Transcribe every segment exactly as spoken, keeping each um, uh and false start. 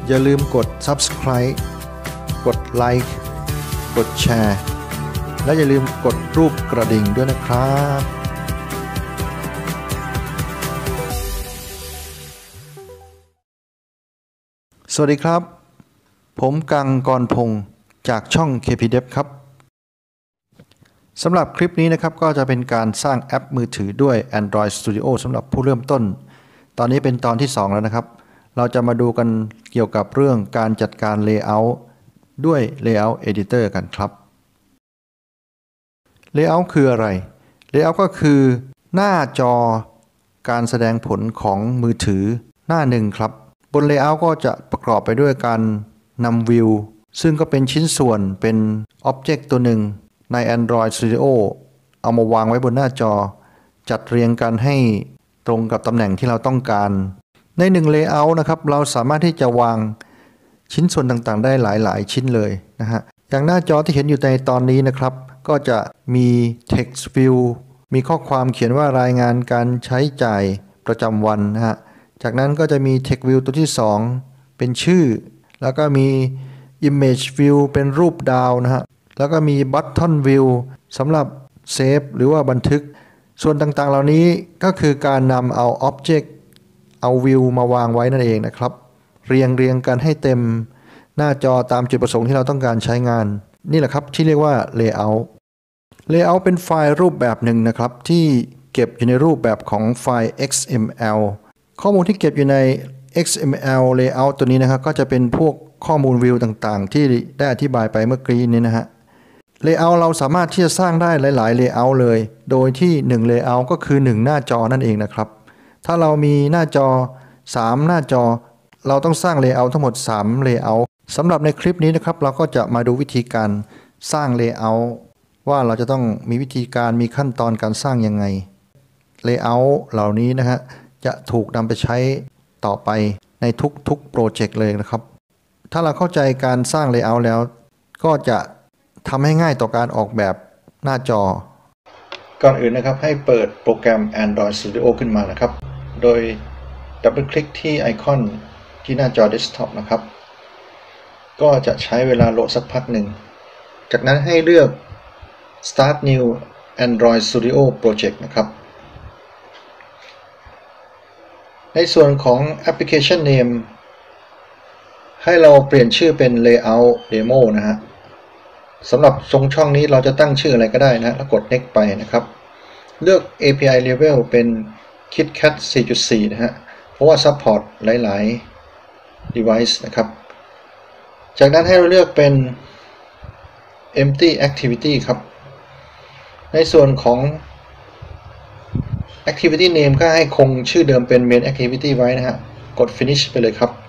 อย่าลืมกด ซับสไครบ์ กดไลค์กดแชร์และอย่าลืมกดรูปกระดิ่งด้วยนะครับสวัสดีครับผมกังกรพงศ์จากช่อง เค พี Dev ครับสำหรับคลิปนี้นะครับก็จะเป็นการสร้างแอปมือถือด้วย Android Studio สำหรับผู้เริ่มต้นตอนนี้เป็นตอนที่สองแล้วนะครับเราจะมาดูกันเกี่ยวกับเรื่องการจัดการ Layout ด้วย Layout Editor กันครับ Layout คืออะไร Layout ก็คือหน้าจอการแสดงผลของมือถือหน้าหนึ่งครับบน Layout ก็จะประกอบไปด้วยการนำวิวซึ่งก็เป็นชิ้นส่วนเป็น Object ตัวหนึ่งใน Android Studio เอามาวางไว้บนหน้าจอจัดเรียงกันให้ตรงกับตำแหน่งที่เราต้องการในหนึ่ง Layout นะครับเราสามารถที่จะวางชิ้นส่วนต่างๆได้หลายๆชิ้นเลยนะฮะอย่างหน้าจอที่เห็นอยู่ในตอนนี้นะครับก็จะมี Text View มีข้อความเขียนว่ารายงานการใช้จ่ายประจำวันนะฮะจากนั้นก็จะมี Text View ตัวที่สองเป็นชื่อแล้วก็มี Image View เป็นรูปดาวนะฮะแล้วก็มี Button View สำหรับเซฟหรือว่าบันทึกส่วนต่างๆเหล่านี้ก็คือการนำเอา Object เอาวิวมาวางไว้นั่นเองนะครับเรียงเรียงกันให้เต็มหน้าจอตามจุดประสงค์ที่เราต้องการใช้งานนี่แหละครับที่เรียกว่า Layout Layout เป็นไฟล์รูปแบบหนึ่งนะครับที่เก็บอยู่ในรูปแบบของไฟล์ เอ็กซ์ เอ็ม แอล ข้อมูลที่เก็บอยู่ใน เอ็กซ์ เอ็ม แอล Layout ตัวนี้นะครับก็จะเป็นพวกข้อมูลวิวต่างๆที่ได้อธิบายไปเมื่อกี้นี้นะฮะ Layout เราสามารถที่จะสร้างได้หลายๆ Layout เลยโดยที่หนึ่ง Layout ก็คือหนึ่งหน้าจอนั่นเองนะครับถ้าเรามีหน้าจอสามหน้าจอเราต้องสร้าง Layout ทั้งหมดสาม Layout สำหรับในคลิปนี้นะครับเราก็จะมาดูวิธีการสร้าง Layout ว่าเราจะต้องมีวิธีการมีขั้นตอนการสร้างยังไง Layout เหล่านี้นะฮะจะถูกนำไปใช้ต่อไปในทุกๆโปรเจกต์เลยนะครับถ้าเราเข้าใจการสร้าง Layout แล้วก็จะทำให้ง่ายต่อการออกแบบหน้าจอก่อนอื่นนะครับให้เปิดโปรแกรม Android Studio ขึ้นมานะครับโดยดับเบิลคลิกที่ไอคอนที่หน้าจอเดสก์ท็อปนะครับก็จะใช้เวลาโหลดสักพักหนึ่งจากนั้นให้เลือก Start New Android Studio Project นะครับในส่วนของ Application Name ให้เราเปลี่ยนชื่อเป็น Layout Demo นะฮะสำหรับทรงช่องนี้เราจะตั้งชื่ออะไรก็ได้นะแล้วกด Next ไปนะครับเลือก เอ พี ไอ Level เป็น KitKat สี่จุดสี่ นะฮะเพราะว่า Support หลายๆ Device นะครับจากนั้นให้เราเลือกเป็น Empty Activity ครับในส่วนของ Activity Name ก็ให้คงชื่อเดิมเป็น Main Activity ไว้นะฮะกด Finish ไปเลยครับ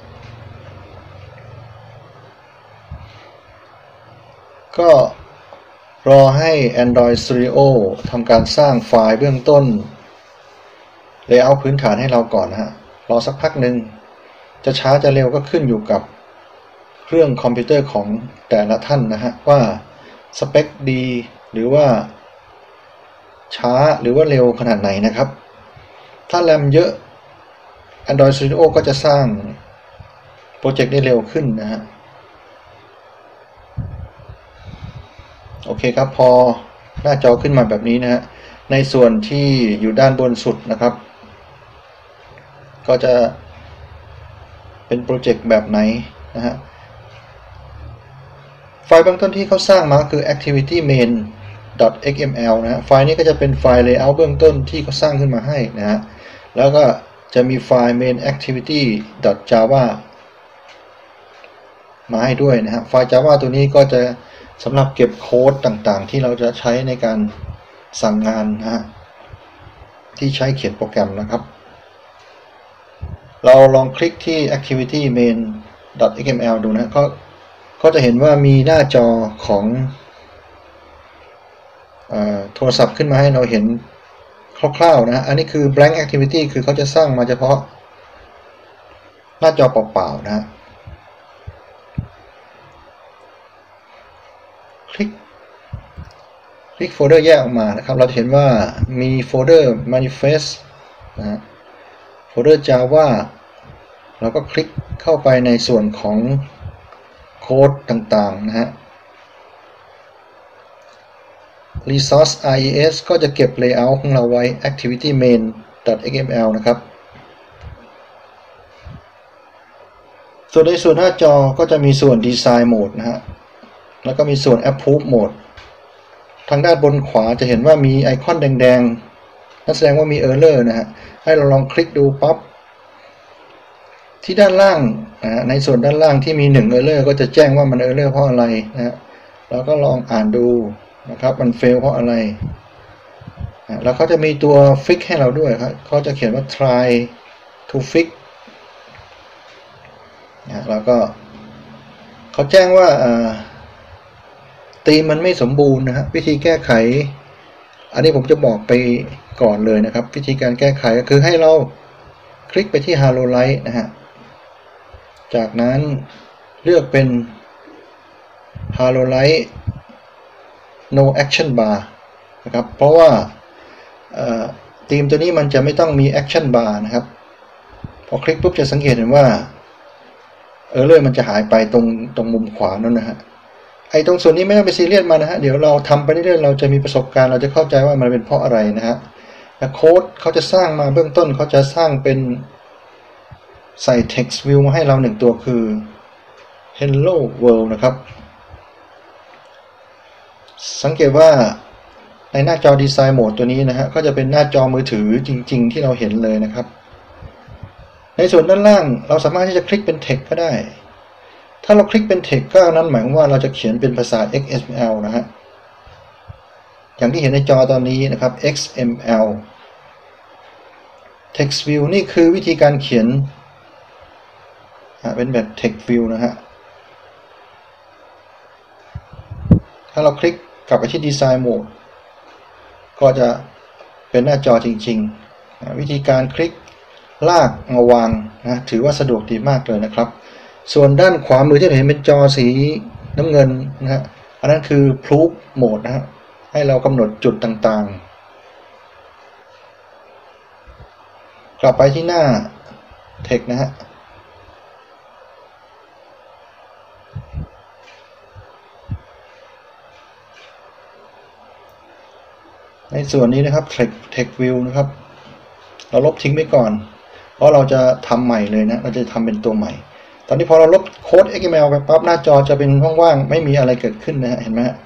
ก็รอให้ Android Studio ทำการสร้างไฟล์เบื้องต้น Layout พื้นฐานให้เราก่อนนะฮะรอสักพักหนึ่งจะช้าจะเร็วก็ขึ้นอยู่กับเครื่องคอมพิวเตอร์ของแต่ละท่านนะฮะว่าสเปคดีหรือว่าช้าหรือว่าเร็วขนาดไหนนะครับถ้าแรมเยอะ Android Studio ก็จะสร้างโปรเจกต์ได้เร็วขึ้นนะฮะโอเคครับพอหน้าจอขึ้นมาแบบนี้นะฮะในส่วนที่อยู่ด้านบนสุดนะครับก็จะเป็นโปรเจกต์แบบไหนนะฮะไฟล์เบื้องต้นที่เขาสร้างมาคือ activity main .xml นะฮะไฟล์นี้ก็จะเป็นไฟล์ layout เบื้องต้นที่เขาสร้างขึ้นมาให้นะฮะแล้วก็จะมีไฟล์ main activity .java มาให้ด้วยนะฮะไฟล์ java ตัวนี้ก็จะสำหรับเก็บโค้ดต่างๆที่เราจะใช้ในการสั่งงานนะฮะที่ใช้เขียนโปรแกรมนะครับเราลองคลิกที่ activity main .xml ดูนะก็ก็จะเห็นว่ามีหน้าจอของเอ่อโทรศัพท์ขึ้นมาให้เราเห็นคร่าวๆนะฮะอันนี้คือ blank activity คือเขาจะสร้างมาเฉพาะหน้าจอเปล่าๆนะฮะคลิกคลิกโฟลเดอร์แยกออกมานะครับเราจะเห็นว่ามีโฟลเดอร์ manifest นะฮะโฟลเดอร์ java เราก็คลิกเข้าไปในส่วนของโค้ดต่างๆนะฮะ resource res ก็จะเก็บ layout ของเราไว้ activity main.xml นะครับส่วนในส่วนหน้าจอก็จะมีส่วน design mode นะฮะแล้วก็มีส่วน approve mode ทางด้านบนขวาจะเห็นว่ามีไอคอนแดงๆนั่นแสดงว่ามี error นะฮะให้เราลองคลิกดูปั๊บที่ด้านล่างนะในส่วนด้านล่างที่มีหนึ่ง error ก็จะแจ้งว่ามัน error เพราะอะไรนะฮะเราก็ลองอ่านดูนะครับมัน fail เพราะอะไรแล้วเขาจะมีตัว fix ให้เราด้วยครับเขาจะเขียนว่า try to fix นะแล้วก็เขาแจ้งว่าธีมมันไม่สมบูรณ์นะฮะวิธีแก้ไขอันนี้ผมจะบอกไปก่อนเลยนะครับวิธีการแก้ไขก็คือให้เราคลิกไปที่ Halo Light นะฮะจากนั้นเลือกเป็น Halo Light no action bar นะครับเพราะว่าธีมตัวนี้มันจะไม่ต้องมี action bar นะครับพอคลิกปุ๊บจะสังเกตเห็นว่าเออเลยมันจะหายไปตรงตรงมุมขวานั่นนะฮะไอ้ตรงส่วนนี้ไม่ต้องไปซีเรียสมานะฮะเดี๋ยวเราทำไปเรื่อยๆเราจะมีประสบการณ์เราจะเข้าใจว่ามันเป็นเพราะอะไรนะฮะและโค้ดเขาจะสร้างมาเบื้องต้นเขาจะสร้างเป็นใส่ text view มาให้เราหนึ่งตัวคือ hello world นะครับสังเกตว่าในหน้าจอ Design Mode ตัวนี้นะฮะก็จะเป็นหน้าจอมือถือจริงๆที่เราเห็นเลยนะครับในส่วนด้านล่างเราสามารถที่จะคลิกเป็น text ก็ได้ถ้าเราคลิกเป็น text ก็นั้นหมายความว่าเราจะเขียนเป็นภาษา เอ็กซ์ เอ็ม แอล นะฮะอย่างที่เห็นในจอตอนนี้นะครับ เอ็กซ์ เอ็ม แอล text view นี่คือวิธีการเขียนเป็นแบบ text view นะฮะถ้าเราคลิกกลับไปที่ Design Mode ก็จะเป็นหน้าจอจริงๆวิธีการคลิกลากมาวางนะถือว่าสะดวกดีมากเลยนะครับส่วนด้านขวามือที่เราเห็นเป็นจอสีน้ำเงินนะฮะอันนั้นคือ Proof Mode นะฮะให้เรากำหนดจุดต่างๆกลับไปที่หน้า Text นะฮะในส่วนนี้นะครับ Text Text View นะครับเราลบทิ้งไปก่อนเพราะเราจะทำใหม่เลยนะเราจะทำเป็นตัวใหม่ตอนนี้พอเราลบโค้ด เอ็กซ์ เอ็ม แอล ไปปั๊บหน้าจอจะเป็นว่างๆไม่มีอะไรเกิดขึ้นนะฮะเห็นไหมฮะ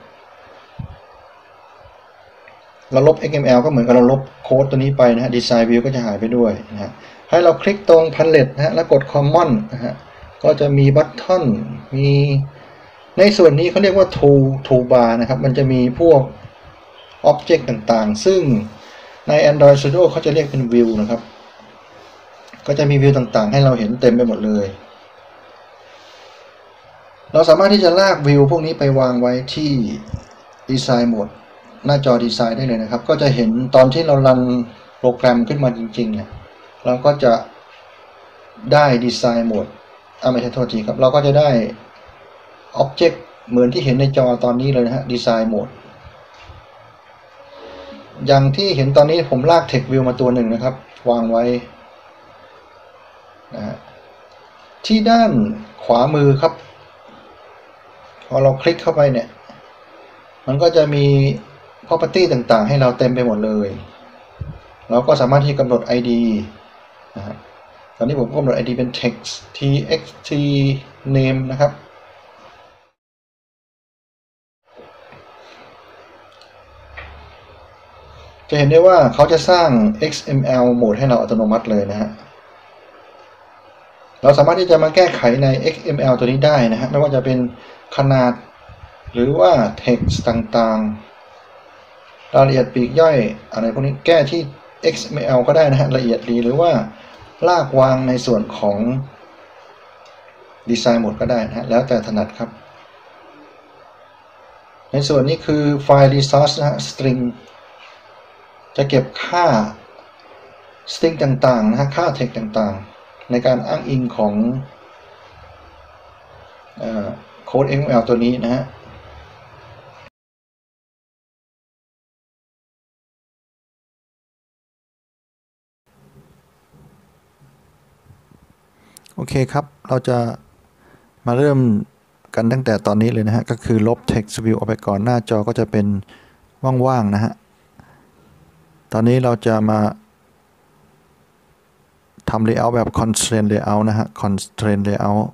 เราลบ เอ็กซ์ เอ็ม แอล ก็เหมือนกับเราลบโค้ดตัวนี้ไปนะฮะ Design View ก็จะหายไปด้วยนะฮะให้เราคลิกตรง Palette นะฮะแล้วกด Common นะฮะก็จะมีบัตทอนมีในส่วนนี้เขาเรียกว่า Tool Toolbar นะครับมันจะมีพวก Object ต่างๆซึ่งใน Android Studio เขาจะเรียกเป็น View นะครับก็จะมีวิวต่างๆให้เราเห็นเต็มไปหมดเลยเราสามารถที่จะลากวิวพวกนี้ไปวางไว้ที่ Design Mode หน้าจอ Design ได้เลยนะครับก็จะเห็นตอนที่เรารันโปรแกรมขึ้นมาจริงๆเนี่ยเราก็จะได้ Design Mode อ่าไม่ใช่โทษทีครับเราก็จะได้ Object เหมือนที่เห็นในจอตอนนี้เลยนะฮะ Design Mode อย่างที่เห็นตอนนี้ผมลาก Text View มาตัวหนึ่งนะครับวางไว้นะฮะที่ด้านขวามือครับพอเราคลิกเข้าไปเนี่ยมันก็จะมี property ต่างๆให้เราเต็มไปหมดเลยเราก็สามารถที่จะกำหนด ไอ ดี นะฮะตอนนี้ผมกำหนด ไอ ดี เป็น text txt name นะครับจะเห็นได้ว่าเขาจะสร้าง เอ็กซ์ เอ็ม แอล โหมดให้เราอัตโนมัติเลยนะฮะเราสามารถที่จะมาแก้ไขใน เอ็กซ์ เอ็ม แอล ตัวนี้ได้นะฮะไม่ว่าจะเป็นขนาดหรือว่า text ต่างๆรายละเอียดปลีกย่อยอะไรพวกนี้แก้ที่ เอ็กซ์ เอ็ม แอล ก็ได้นะฮะละเอียดดีหรือว่าลากวางในส่วนของ Design Mode ก็ได้นะฮะแล้วแต่ถนัดครับในส่วนนี้คือไฟล์ resource นะฮะ string จะเก็บค่า string ต่างๆนะฮะค่า text ต่างๆในการอ้างอิงของโค้ด เอ็กซ์ เอ็ม แอล ตัวนี้นะฮะโอเคครับเราจะมาเริ่มกันตั้งแต่ตอนนี้เลยนะฮะก็คือลบ text view ออกไปก่อนหน้าจอก็จะเป็นว่างๆนะฮะตอนนี้เราจะมาทำ layout แบบ constraint layout นะฮะ constraint layout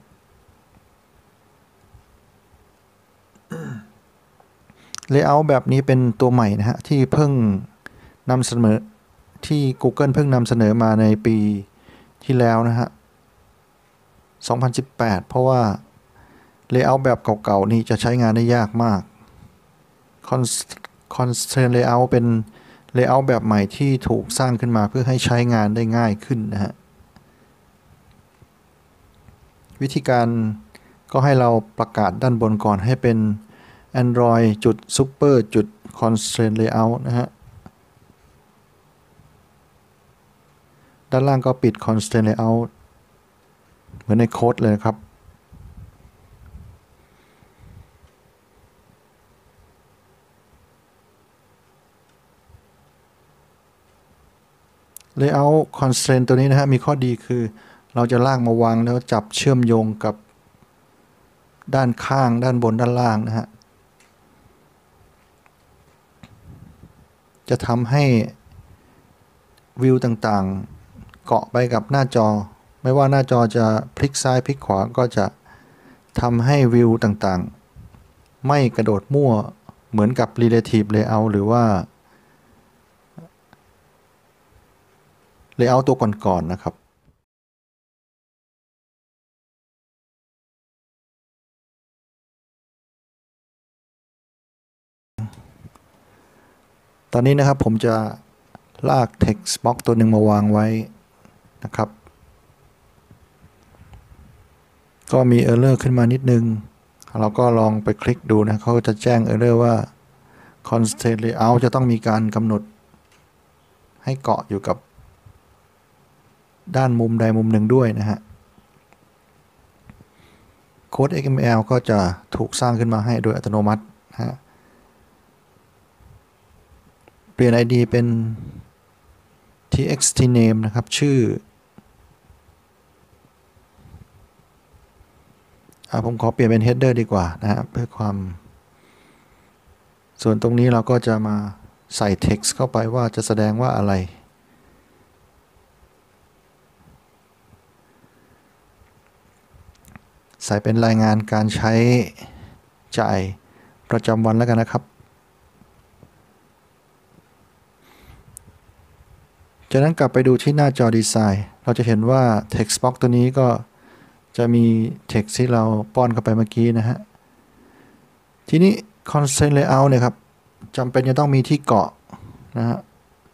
layout แบบนี้เป็นตัวใหม่นะฮะที่เพิ่งนำเสนอที่ Google เพิ่งนำเสนอมาในปีที่แล้วนะฮะสองพันสิบแปดเพราะว่า layout แบบเก่าๆนี่จะใช้งานได้ยากมาก constraint layout เป็น layout แบบใหม่ที่ถูกสร้างขึ้นมาเพื่อให้ใช้งานได้ง่ายขึ้นนะฮะวิธีการก็ให้เราประกาศด้านบนก่อนให้เป็น Android จุด super จุด constraint layout นะฮะด้านล่างก็ปิด constraint layout เหมือนในโค้ดเลยครับlayout constraint ตัวนี้นะฮะมีข้อดีคือเราจะลากมาวางแล้วจับเชื่อมโยงกับด้านข้างด้านบนด้านล่างนะฮะจะทำให้วิวต่างๆเกาะไปกับหน้าจอไม่ว่าหน้าจอจะพลิกซ้ายพลิกขวาก็จะทำให้วิวต่างๆไม่กระโดดมั่วเหมือนกับ relative layout หรือว่า layout ตัวก่อนๆนะครับตอนนี้นะครับผมจะลาก text box ตัวหนึ่งมาวางไว้นะครับก็มี error ขึ้นมานิดนึงเราก็ลองไปคลิกดูนะเขาจะแจ้ง error ว่า constraint layout จะต้องมีการกำหนดให้เกาะอยู่กับด้านมุมใดมุมหนึ่งด้วยนะฮะโค้ด เอ็กซ์ เอ็ม แอล ก็จะถูกสร้างขึ้นมาให้โดยอัตโนมัตินะฮะเปลี่ยน ไอ ดี เป็น ที เอ็กซ์ ที name นะครับชื่อผมขอเปลี่ยนเป็น header ดีกว่านะฮะเพื่อความส่วนตรงนี้เราก็จะมาใส่ text เข้าไปว่าจะแสดงว่าอะไรใส่เป็นรายงานการใช้จ่ายประจำวันแล้วกันนะครับจากนั้นกลับไปดูที่หน้าจอดีไซน์เราจะเห็นว่า text box ตัวนี้ก็จะมี text ที่เราป้อนเข้าไปเมื่อกี้นะฮะทีนี้ constraint layout เนี่ยครับจำเป็นจะต้องมีที่เกาะนะฮะ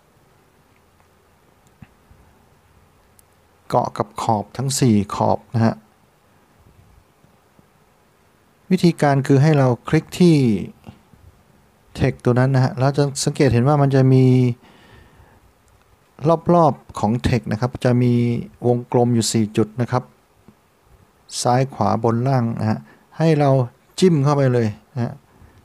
เกาะกับขอบทั้งสี่ขอบนะฮะวิธีการคือให้เราคลิกที่ text ตัวนั้นนะฮะแล้วจะสังเกตเห็นว่ามันจะมีรอบๆของ text นะครับจะมีวงกลมอยู่สี่จุดนะครับซ้ายขวาบนล่างนะฮะให้เราจิ้มเข้าไปเลยนะฮะ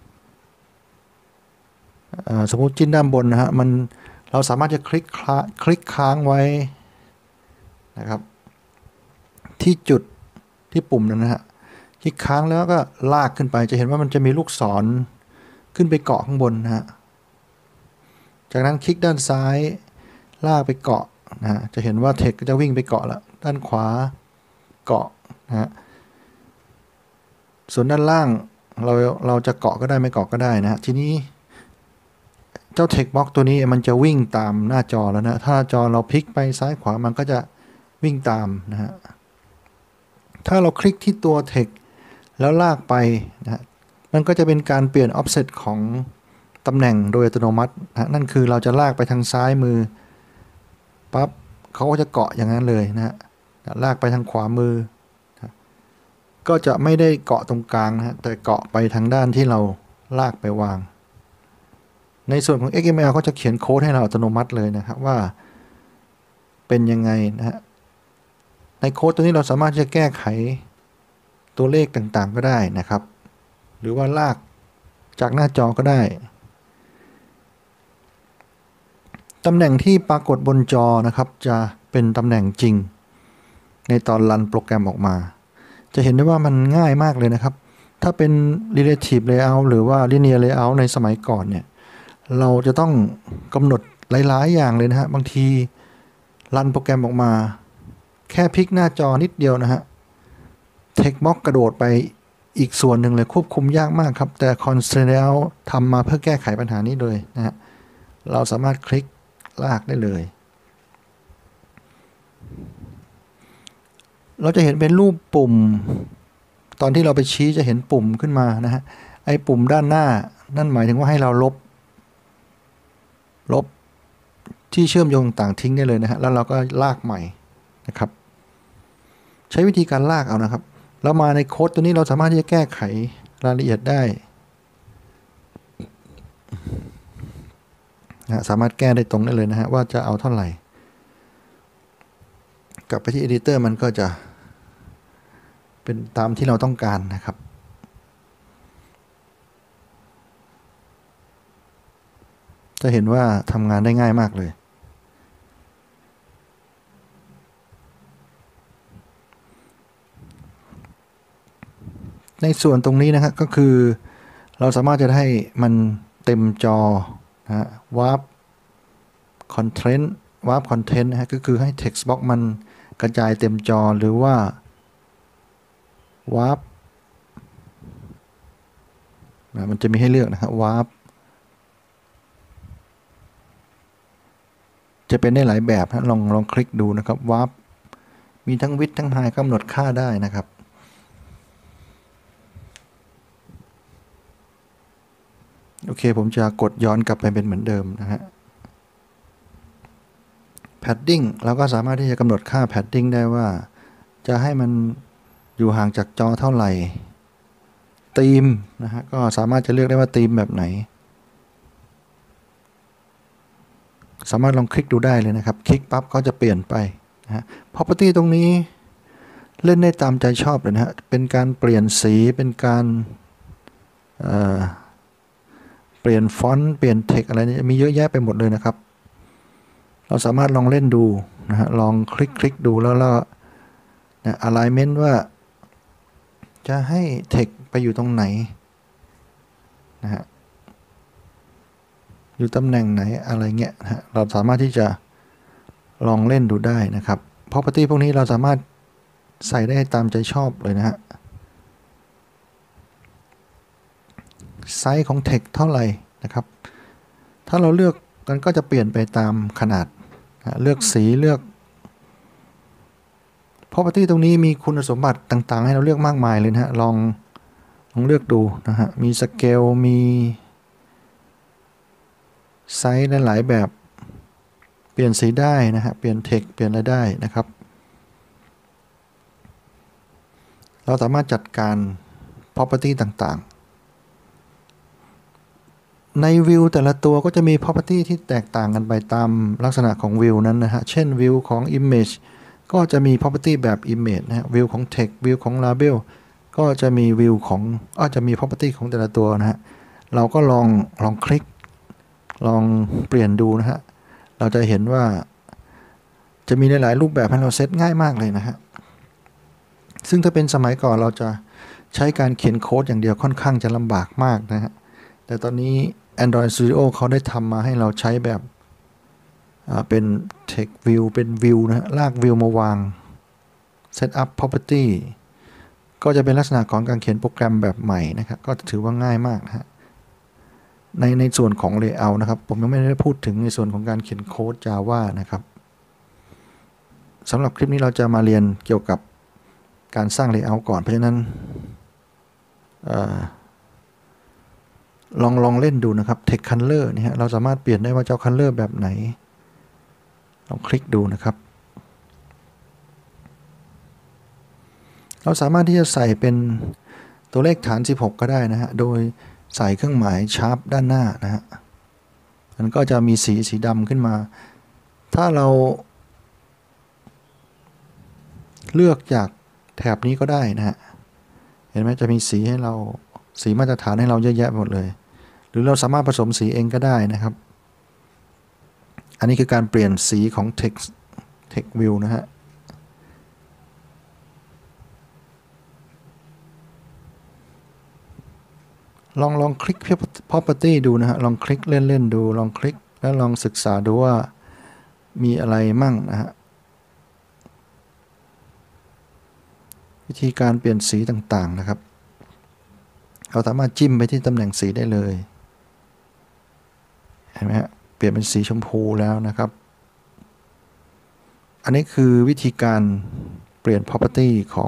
สมมุติจิ้มด้านบนนะฮะมันเราสามารถจะคลิกคลิกค้างไว้นะครับที่จุดที่ปุ่มนั้นนะฮะคลิกค้างแล้วก็ลากขึ้นไปจะเห็นว่ามันจะมีลูกศรขึ้นไปเกาะข้างบนนะฮะจากนั้นคลิกด้านซ้ายลากไปเกาะนะฮะจะเห็นว่าเทคก็จะวิ่งไปเกาะแล้วด้านขวาเกาะนะฮะส่วนด้านล่างเราเราจะเกาะก็ได้ไม่เกาะก็ได้นะฮะทีนี้เจ้า text box ตัวนี้มันจะวิ่งตามหน้าจอแล้วนะถ้าจอเราพลิกไปซ้ายขวามันก็จะวิ่งตามนะฮะถ้าเราคลิกที่ตัว text แล้วลากไปนะมันก็จะเป็นการเปลี่ยน offset ของตำแหน่งโดยอัตโนมัตินะนั่นคือเราจะลากไปทางซ้ายมือปั๊บเขาก็จะเกาะอย่างนั้นเลยนะฮะลากไปทางขวามือก็จะไม่ได้เกาะตรงกลางนะฮะแต่เกาะไปทางด้านที่เราลากไปวางในส่วนของ เอ็กซ์ เอ็ม แอล ก็จะเขียนโค้ดให้เราอัตโนมัติเลยนะครับว่าเป็นยังไงนะฮะในโค้ดตัวนี้เราสามารถจะแก้ไขตัวเลขต่างๆก็ได้นะครับหรือว่าลากจากหน้าจอก็ได้ตำแหน่งที่ปรากฏบนจอนะครับจะเป็นตำแหน่งจริงในตอนรันโปรแกรมออกมาจะเห็นได้ว่ามันง่ายมากเลยนะครับถ้าเป็น relative layout หรือว่า linear layout ในสมัยก่อนเนี่ยเราจะต้องกำหนดหลายๆอย่างเลยนะฮะบางทีรันโปรแกรมออกมาแค่พลิกหน้าจอนิดเดียวนะฮะ text box กระโดดไปอีกส่วนหนึ่งเลยควบคุมยากมากครับแต่ constraint layout ทำมาเพื่อแก้ไขปัญหานี้เลยนะฮะเราสามารถคลิกลากได้เลยเราจะเห็นเป็นรูปปุ่มตอนที่เราไปชี้จะเห็นปุ่มขึ้นมานะฮะไอ้ปุ่มด้านหน้านั่นหมายถึงว่าให้เราลบลบที่เชื่อมโยงต่างทิ้งได้เลยนะฮะแล้วเราก็ลากใหม่นะครับใช้วิธีการลากเอานะครับแล้วมาในโค้ดตัวนี้เราสามารถที่จะแก้ไขรายละเอียดได้นะสามารถแก้ได้ตรงได้เลยนะฮะว่าจะเอาเท่าไหร่กลับไปที่ Editor มันก็จะเป็นตามที่เราต้องการนะครับจะเห็นว่าทำงานได้ง่ายมากเลยในส่วนตรงนี้นะครับก็คือเราสามารถจะให้มันเต็มจอนะฮะ warp content warp content นะฮะก็คือให้ text box มันกระจายเต็มจอหรือว่า warp นะมันจะมีให้เลือกนะครับ warp จะเป็นได้หลายแบบนะลองลองคลิกดูนะครับ warp มีทั้ง width ทั้ง height กำหนดค่าได้นะครับโอเคผมจะกดย้อนกลับไปเป็นเหมือนเดิมนะฮะ padding เราก็สามารถที่จะกำหนดค่า padding ได้ว่าจะให้มันอยู่ห่างจากจอเท่าไหร่ธีมนะฮะก็สามารถจะเลือกได้ว่าธีมแบบไหนสามารถลองคลิกดูได้เลยนะครับคลิกปั๊บก็จะเปลี่ยนไปนะฮะ property ตรงนี้เล่นได้ตามใจชอบเลยนะฮะเป็นการเปลี่ยนสีเป็นการเอ่อเปลี่ยนฟอนต์เปลี่ยนเทคอะไรนี่มีเยอะแยะไปหมดเลยนะครับเราสามารถลองเล่นดูนะฮะลองคลิกคลิกดูแล้วเราเนี่ย alignment ว่าจะให้เทคไปอยู่ตรงไหนนะฮะอยู่ตำแหน่งไหนอะไรเงี้ยนะฮะเราสามารถที่จะลองเล่นดูได้นะครับ property พวกนี้เราสามารถใส่ได้ตามใจชอบเลยนะฮะไซส์ของ text เท่าไหร่นะครับถ้าเราเลือกกันก็จะเปลี่ยนไปตามขนาดเลือกสีเลือก property ตรงนี้มีคุณสมบัติต่างๆให้เราเลือกมากมายเลยนะฮะลองลองเลือกดูนะฮะมี scale มีไซส์หลายแบบเปลี่ยนสีได้นะฮะเปลี่ยน text เปลี่ยนอะไรได้นะครับเราสามารถจัดการ property ต่างๆในวิวแต่ละตัวก็จะมี property ที่แตกต่างกันไปตามลักษณะของวิวนั้นนะฮะเช่นวิวของ image ก็จะมี property แบบ image นะฮะวิวของ text วิวของ label ก็จะมีวิวของก็จะมี property ของแต่ละตัวนะฮะเราก็ลองลองคลิกลองเปลี่ยนดูนะฮะเราจะเห็นว่าจะมีหลายๆรูปแบบให้เราเซตง่ายมากเลยนะฮะซึ่งถ้าเป็นสมัยก่อนเราจะใช้การเขียนโค้ดอย่างเดียวค่อนข้างจะลำบากมากนะฮะแต่ตอนนี้ Android Studio เขาได้ทำมาให้เราใช้แบบเป็น Text View เป็น View นะฮะลาก View มาวาง Set up Property ก็จะเป็นลักษณะของการเขียนโปรแกรมแบบใหม่นะครับก็ถือว่าง่ายมากนะฮะในในส่วนของ Layout นะครับผมยังไม่ได้พูดถึงในส่วนของการเขียนโค้ด Java นะครับสำหรับคลิปนี้เราจะมาเรียนเกี่ยวกับการสร้าง Layout ก่อนเพราะฉะนั้นลองลองเล่นดูนะครับ Text Color นี่ฮะเราสามารถเปลี่ยนได้ว่าจะเอา Color แบบไหนลองคลิกดูนะครับเราสามารถที่จะใส่เป็นตัวเลขฐานสิบหกก็ได้นะฮะโดยใส่เครื่องหมาย Sharp ด้านหน้านะฮะมันก็จะมีสีสีดำขึ้นมาถ้าเราเลือกจากแถบนี้ก็ได้นะฮะเห็นไหมจะมีสีให้เราสีมาตรฐานให้เราเยอะแยะหมดเลยหรือเราสามารถผสมสีเองก็ได้นะครับอันนี้คือการเปลี่ยนสีของ text text view นะฮะลองลองคลิก property ดูนะฮะลองคลิกเล่นๆดูลองคลิกแล้วลองศึกษาดูว่ามีอะไรมั่งนะฮะวิธีการเปลี่ยนสีต่างๆนะครับเราสามารถจิ้มไปที่ตำแหน่งสีได้เลยเห็นไหมฮะเปลี่ยนเป็นสีชมพูแล้วนะครับอันนี้คือวิธีการเปลี่ยน property ของ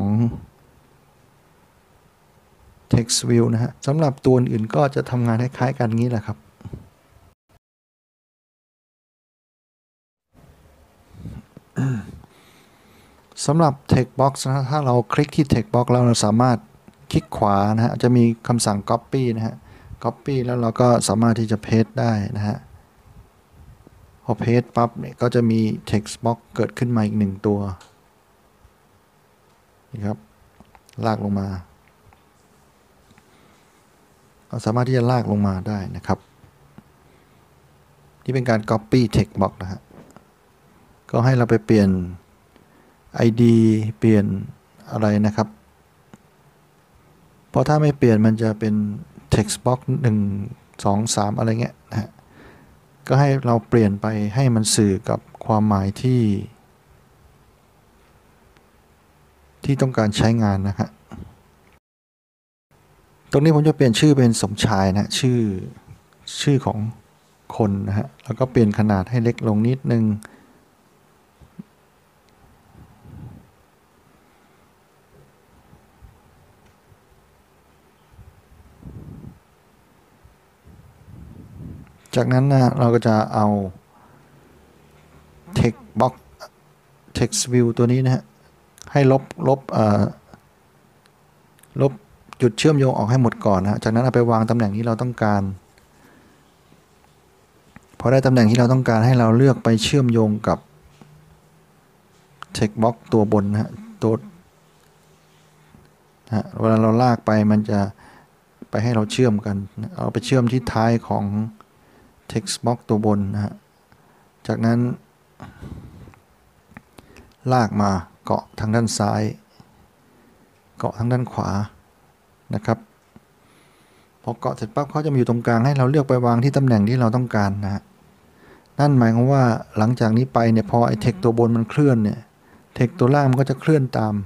text view นะฮะสำหรับตัวอื่นก็จะทำงานคล้ายๆกันงี้แหละครับสำหรับ text box นะถ้าเราคลิกที่ text box แล้วเราสามารถคลิกขวานะฮะจะมีคำสั่ง copy นะฮะ copy แล้วเราก็สามารถที่จะ paste ได้นะฮะพอ paste ปั๊บเนี่ยก็จะมี text box เกิดขึ้นมาอีกหนึ่งตัวนี่ครับลากลงมาเราสามารถที่จะลากลงมาได้นะครับนี่เป็นการ copy text box นะฮะก็ให้เราไปเปลี่ยน ไอ ดี เปลี่ยนอะไรนะครับเพราะถ้าไม่เปลี่ยนมันจะเป็น text box หนึ่ง สอง สามอะไรเงี้ยนะฮะก็ให้เราเปลี่ยนไปให้มันสื่อกับความหมายที่ที่ต้องการใช้งานนะฮะตรงนี้ผมจะเปลี่ยนชื่อเป็นสมชายนะชื่อชื่อของคนนะฮะแล้วก็เปลี่ยนขนาดให้เล็กลงนิดนึงจากนั้นนะเราก็จะเอา text box text view ตัวนี้นะฮะให้ลบลบเอ่อลบจุดเชื่อมโยงออกให้หมดก่อนนะจากนั้นเอาไปวางตำแหน่งที่เราต้องการพอได้ตำแหน่งที่เราต้องการให้เราเลือกไปเชื่อมโยงกับ text box ตัวบนนะฮะตัวนะฮะเวลาเราลากไปมันจะไปให้เราเชื่อมกันเอาไปเชื่อมที่ท้ายของ text box ตัวบนนะฮะจากนั้นลากมาเกาะทางด้านซ้ายเกาะทางด้านขวานะครับพอเกาะเสร็จปั๊บเขาจะมีอยู่ตรงกลางให้เราเลือกไปวางที่ตำแหน่งที่เราต้องการนะฮะนั่นหมายความว่าหลังจากนี้ไปเนี่ยพอไอ้เทคตัวบนมันเคลื่อนเนี่ยเทคตัวล่างมันก็จะเคลื่อนตาม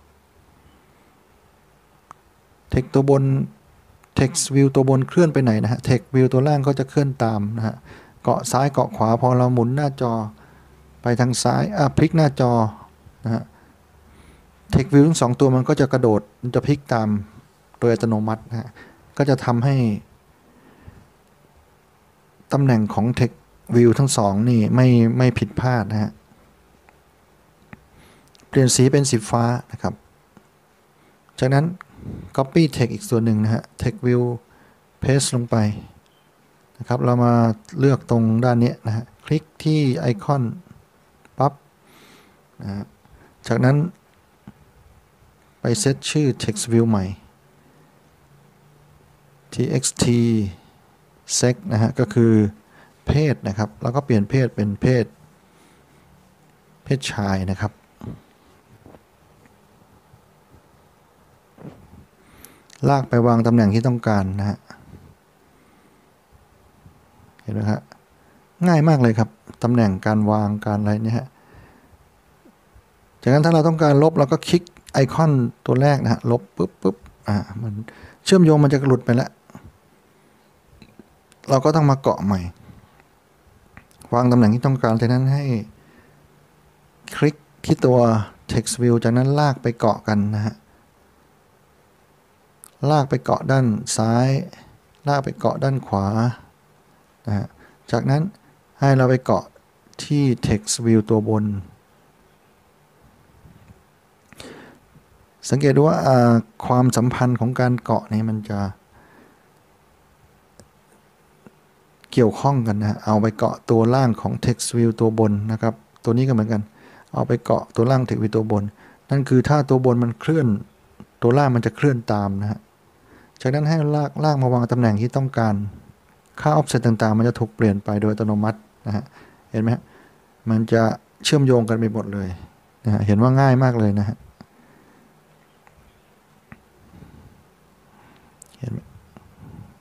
เทคตัวบน text view ตัวบนเคลื่อนไปไหนนะฮะ text view ตัวล่างก็จะเคลื่อนตามนะฮะเกาะซ้ายเกาะขวาพอเราหมุนหน้าจอไปทางซ้ายอ่ะพลิกหน้าจอนะฮะ text view ทั้งสองตัวมันก็จะกระโดดมันจะพลิกตามโดยอัตโนมัตินะฮะก็จะทำให้ตำแหน่งของ text view ทั้งสองนี่ไม่ไม่ผิดพลาดนะฮะเปลี่ยนสีเป็นสีฟ้านะครับจากนั้น copy text อีกส่วนหนึ่งนะฮะ text view paste ลงไปนะครับเรามาเลือกตรงด้านนี้นะฮะคลิกที่ไอคอนปั๊บนะฮะจากนั้นไปเซตชื่อ text view ใหม่ txt sex นะฮะก็คือเพศนะครับแล้วก็เปลี่ยนเพศเป็นเพศเพศชายนะครับลากไปวางตำแหน่งที่ต้องการนะฮะเห็นไหมครับง่ายมากเลยครับตำแหน่งการวางการอะไรเนี่ยฮะจากนั้นถ้าเราต้องการลบเราก็คลิกไอคอนตัวแรกนะฮะลบปุ๊บปุ๊บอ่ามันเชื่อมโยงมันจะหลุดไปแล้วเราก็ต้องมาเกาะใหม่วางตำแหน่งที่ต้องการจากนั้นให้คลิกที่ตัว text view จากนั้นลากไปเกาะกันนะฮะลากไปเกาะด้านซ้ายลากไปเกาะด้านขวานะฮะจากนั้นให้เราไปเกาะที่ text view ตัวบนสังเกตดูว่าความสัมพันธ์ของการเกาะนี่มันจะเกี่ยวข้องกันนะเอาไปเกาะตัวล่างของ text view ตัวบนนะครับตัวนี้ก็เหมือนกันเอาไปเกาะตัวล่าง text view ตัวบนนั่นคือถ้าตัวบนมันเคลื่อนตัวล่างมันจะเคลื่อนตามนะฮะจากนั้นให้ลากลากมาวางตำแหน่งที่ต้องการค่า offset ต่างๆมันจะถูกเปลี่ยนไปโดยอัตโนมัตินะฮะเห็นไหมฮะมันจะเชื่อมโยงกันไปหมดเลยนะฮะเห็นว่าง่ายมากเลยนะฮะเห็นไหม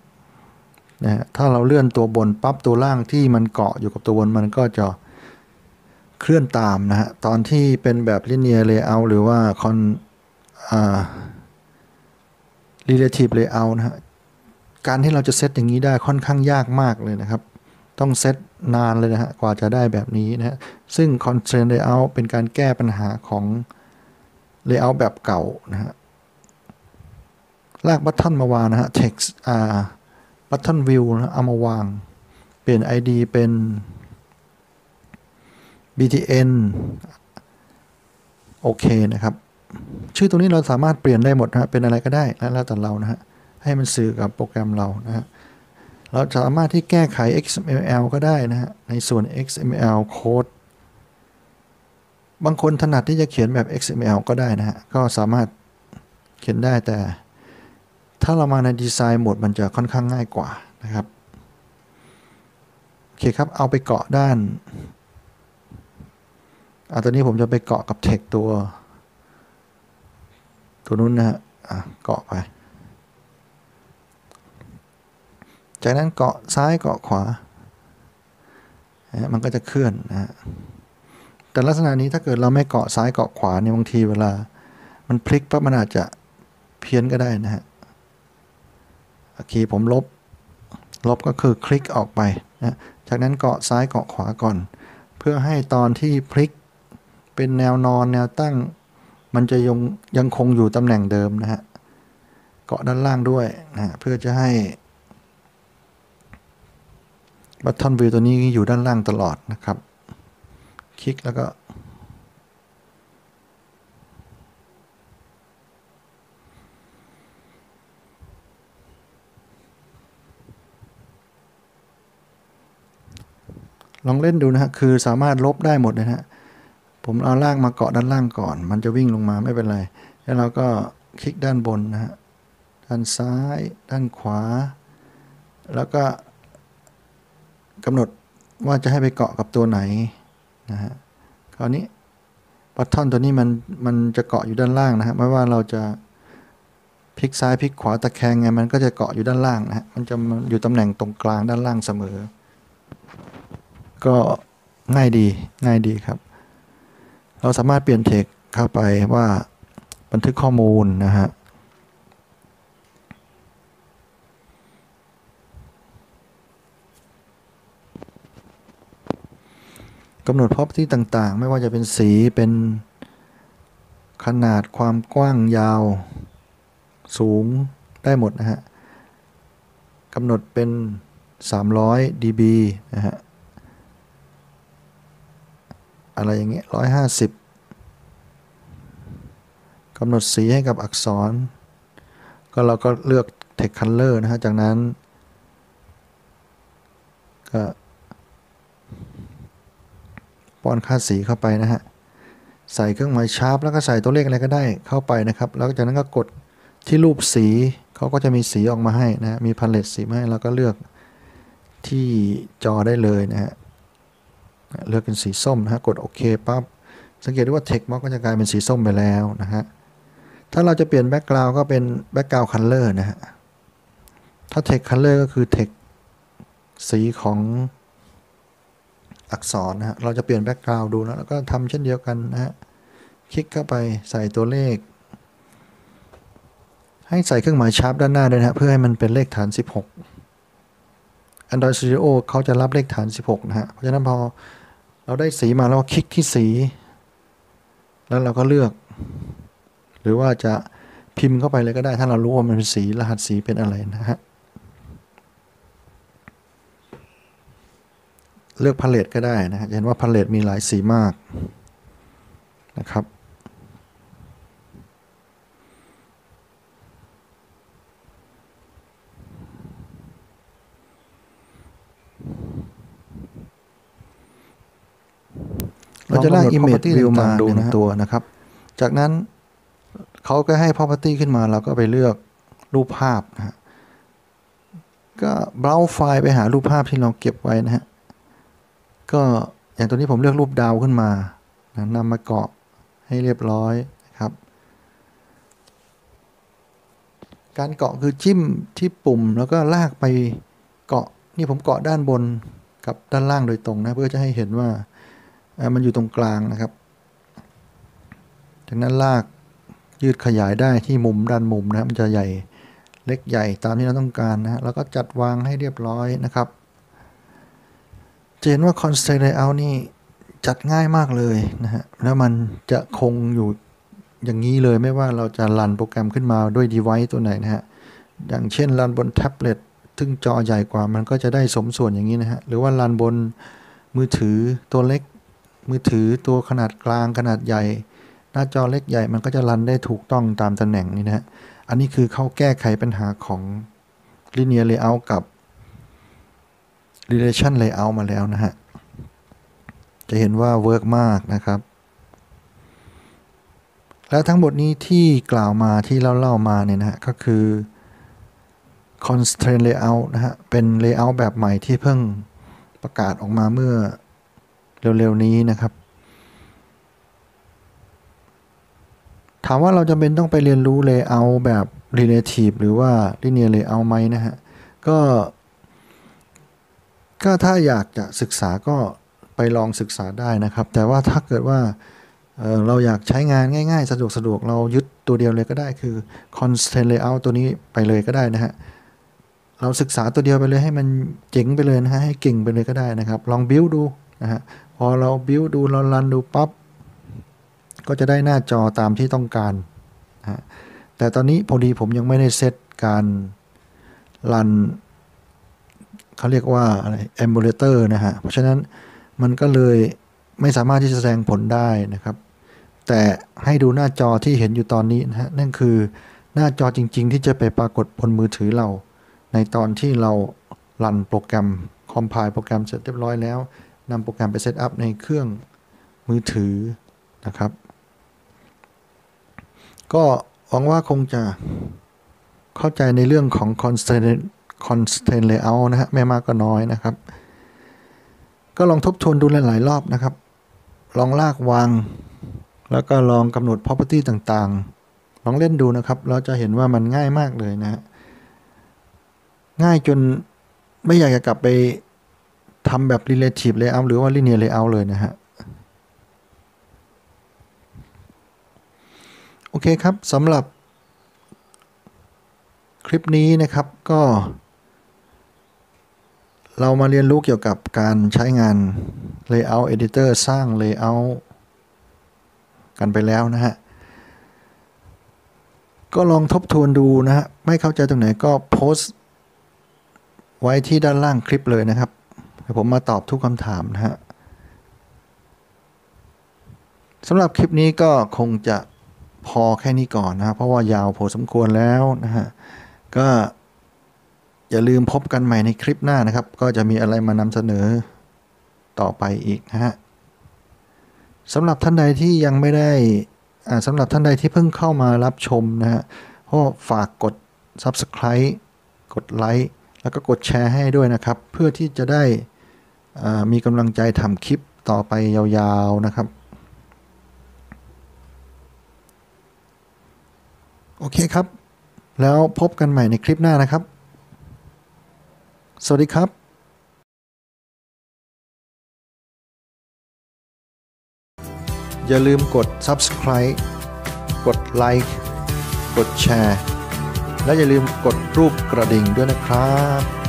นะฮะถ้าเราเลื่อนตัวบนปั๊บตัวล่างที่มันเกาะอยู่กับตัวบนมันก็จะเคลื่อนตามนะฮะตอนที่เป็นแบบ linear layout หรือว่า con อ่า relative layout นะฮะการที่เราจะเซตอย่างนี้ได้ค่อนข้างยากมากเลยนะครับต้องเซตนานเลยนะฮะกว่าจะได้แบบนี้นะฮะซึ่ง constraint layout เป็นการแก้ปัญหาของ layout แบบเก่านะฮะลากบัตทอนมาวางนะฮะ text อ่า button view นะเอามาวางเปลี่ยน ไอ ดี เป็น บี ที เอ็น โอเคนะครับชื่อตรงนี้เราสามารถเปลี่ยนได้หมดนะฮะเป็นอะไรก็ได้แล้วแต่เรานะฮะให้มันสื่อกับโปรแกรมเรานะฮะเราสามารถที่แก้ไข เอ็กซ์ เอ็ม แอล ก็ได้นะฮะในส่วน เอ็กซ์ เอ็ม แอล code บางคนถนัดที่จะเขียนแบบ เอ็กซ์ เอ็ม แอล ก็ได้นะฮะก็สามารถเขียนได้แต่ถ้าเรามาในดีไซน์โหมดมันจะค่อนข้างง่ายกว่านะครับโอเคครับเอาไปเกาะด้านอ่ะตอนนี้ผมจะไปเกาะกับ text ตัวตัวนู้นนะฮะอ่ะเกาะไปจากนั้นเกาะซ้ายเกาะขวามันก็จะเคลื่อนนะฮะแต่ลักษณะนี้ถ้าเกิดเราไม่เกาะซ้ายเกาะขวาเนี่ยบางทีเวลามันพลิกปั๊บมันอาจจะเพี้ยนก็ได้นะฮะโอเคผมลบลบก็คือคลิกออกไปนะจากนั้นเกาะซ้ายเกาะขวาก่อนเพื่อให้ตอนที่พลิกเป็นแนวนอนแนวตั้งมันจะยังยังคงอยู่ตำแหน่งเดิมนะฮะเกาะด้านล่างด้วยนะเพื่อจะให้บัตทอนวิวตัวนี้อยู่ด้านล่างตลอดนะครับคลิกแล้วก็ลองเล่นดูนะฮะคือสามารถลบได้หมดเลยนะฮะผมเอาล่างมาเกาะด้านล่างก่อนมันจะวิ่งลงมาไม่เป็นไรแล้วเราก็คลิกด้านบนนะฮะด้านซ้ายด้านขวาแล้วก็กำหนดว่าจะให้ไปเกาะกับตัวไหนนะฮะคราวนี้บัตทอนตัวนี้มันมันจะเกาะอยู่ด้านล่างนะฮะไม่ว่าเราจะพลิกซ้ายพลิกขวาตะแคงไงมันก็จะเกาะอยู่ด้านล่างนะฮะมันจะอยู่ตำแหน่งตรงกลางด้านล่างเสมอก็ง่ายดีง่ายดีครับเราสามารถเปลี่ยนเทคเข้าไปว่าบันทึกข้อมูลนะฮะกำหนด property ต่างๆไม่ว่าจะเป็นสีเป็นขนาดความกว้างยาวสูงได้หมดนะฮะกำหนดเป็นสามร้อย ดี บี นะฮะอะไรอย่างเงี้ยหนึ่งร้อยห้าสิบกำหนดสีให้กับอักษรก็เราก็เลือก text color นะฮะจากนั้นก็ป้อนค่าสีเข้าไปนะฮะใส่เครื่องหมายชาร์ปแล้วก็ใส่ตัวเลขอะไรก็ได้เข้าไปนะครับแล้วจากนั้นก็กดที่รูปสีเขาก็จะมีสีออกมาให้นะมีพาเลตสีมาให้เราก็เลือกที่จอได้เลยนะฮะเลือกเป็นสีส้มนะฮะกดโอเคปั๊บสังเกตได้ว่า text box ก็จะกลายเป็นสีส้มไปแล้วนะฮะถ้าเราจะเปลี่ยน background ก็เป็น background color นะฮะถ้า text color ก็คือ text สีของอักษรนะฮะเราจะเปลี่ยน background ดูแล้วก็ทำเช่นเดียวกันนะฮะคลิกเข้าไปใส่ตัวเลขให้ใส่เครื่องหมายชาร์ปด้านหน้าด้วยนะฮะเพื่อให้มันเป็นเลขฐานสิบหก Android Studio เขาจะรับเลขฐานสิบหกนะฮะเพราะฉะนั้นพอเราได้สีมาแล้วคลิกที่สีแล้วเราก็เลือกหรือว่าจะพิมพ์เข้าไปเลยก็ได้ถ้าเรารู้ว่ามันเป็นสีรหัสสีเป็นอะไรนะฮะเลือกพาเลตก็ได้นะฮะเห็นว่าพาเลตมีหลายสีมากนะครับเราจะลาก image view มาดูหนึ่งตัวนะครับจากนั้นเขาก็ให้ property ขึ้นมาเราก็ไปเลือกรูปภาพนะฮะก็ browse ไฟล์ไปหารูปภาพที่เราเก็บไว้นะฮะก็อย่างตัวนี้ผมเลือกรูปดาวขึ้นมานะนำมาเกาะให้เรียบร้อยนะครับการเกาะคือจิ้มที่ปุ่มแล้วก็ลากไปเกาะนี่ผมเกาะด้านบนกับด้านล่างโดยตรงนะเพื่อจะให้เห็นว่ามันอยู่ตรงกลางนะครับจากนั้นลากยืดขยายได้ที่มุมด้านมุมนะมันจะใหญ่เล็กใหญ่ตามที่เราต้องการนะฮะแล้วก็จัดวางให้เรียบร้อยนะครับจะเห็นว่า Constraint Layout นี่จัดง่ายมากเลยนะฮะแล้วมันจะคงอยู่อย่างนี้เลยไม่ว่าเราจะรันโปรแกรมขึ้นมาด้วย device ตัวไหนนะฮะอย่างเช่นรันบนแท็บเล็ตซึ่งจอใหญ่กว่ามันก็จะได้สมส่วนอย่างนี้นะฮะหรือว่ารันบนมือถือตัวเล็กมือถือตัวขนาดกลางขนาดใหญ่หน้าจอเล็กใหญ่มันก็จะรันได้ถูกต้องตามตำแหน่งนี้นะฮะอันนี้คือเขาแก้ไขปัญหาของ Linear Layout กับ Relation Layout มาแล้วนะฮะจะเห็นว่าเวิร์กมากนะครับแล้วทั้งหมดนี้ที่กล่าวมาที่เล่าๆมาเนี่ยนะฮะก็คือ Constraint Layout นะฮะเป็น Layout แบบใหม่ที่เพิ่งประกาศออกมาเมื่อเร็วๆนี้นะครับถามว่าเราจำเป็นต้องไปเรียนรู้ Layout แบบ Relative หรือว่า Linear Layout ไหมนะฮะก็ก็ถ้าอยากจะศึกษาก็ไปลองศึกษาได้นะครับแต่ว่าถ้าเกิดว่า เ, เราอยากใช้งานง่ายๆสะดวกสะดวกเรายึดตัวเดียวเลยก็ได้คือ Constraint Layout ตัวนี้ไปเลยก็ได้นะฮะเราศึกษาตัวเดียวไปเลยให้มันเจ๋งไปเลยนะฮะให้เก่งไปเลยก็ได้นะครับลอง build ดูนะฮะพอเรา build ดูเรารันดูปั๊บก็จะได้หน้าจอตามที่ต้องการนะแต่ตอนนี้พอดีผมยังไม่ได้เซตการรันเขาเรียกว่าอะไร emulator นะฮะเพราะฉะนั้นมันก็เลยไม่สามารถที่จะแสดงผลได้นะครับแต่ให้ดูหน้าจอที่เห็นอยู่ตอนนี้นะฮะนั่นคือหน้าจอจริงๆที่จะไปปรากฏบนมือถือเราในตอนที่เรารันโปรแกรมคอมไพล์โปรแกรมเสร็จเรียบร้อยแล้วนำโปรแกรมไปเซตอัพในเครื่องมือถือนะครับก็หวังว่าคงจะเข้าใจในเรื่องของ Constraint Constraint Layout นะฮะไม่มากก็น้อยนะครับก็ลองทบทวนดูหลายๆรอบนะครับลองลากวางแล้วก็ลองกำหนด property ต่างๆลองเล่นดูนะครับเราจะเห็นว่ามันง่ายมากเลยนะฮะง่ายจนไม่อยากจะกลับไปทำแบบ relative layout หรือว่า linear layout เลยนะฮะโอเคครับสำหรับคลิปนี้นะครับก็เรามาเรียนรู้เกี่ยวกับการใช้งาน Layout Editor สร้าง Layout กันไปแล้วนะฮะก็ลองทบทวนดูนะฮะไม่เข้าใจตรงไหนก็โพสต์ไว้ที่ด้านล่างคลิปเลยนะครับเดี๋ยวผมมาตอบทุกคำถามนะฮะสำหรับคลิปนี้ก็คงจะพอแค่นี้ก่อนนะเพราะว่ายาวพอสมควรแล้วนะฮะก็อย่าลืมพบกันใหม่ในคลิปหน้านะครับก็จะมีอะไรมานำเสนอต่อไปอีกนะฮะสำหรับท่านใดที่ยังไม่ได้สำหรับท่านใดที่เพิ่งเข้ามารับชมนะฮะก็ฝากกด ซับสไครบ์ กดไลค์แล้วก็กดแชร์ให้ด้วยนะครับเพื่อที่จะได้มีกำลังใจทำคลิปต่อไปยาวๆนะครับโอเคครับแล้วพบกันใหม่ในคลิปหน้านะครับสวัสดีครับอย่าลืมกด ซับสไครบ์ กดไลค์กดแชร์และอย่าลืมกดรูปกระดิ่งด้วยนะครับ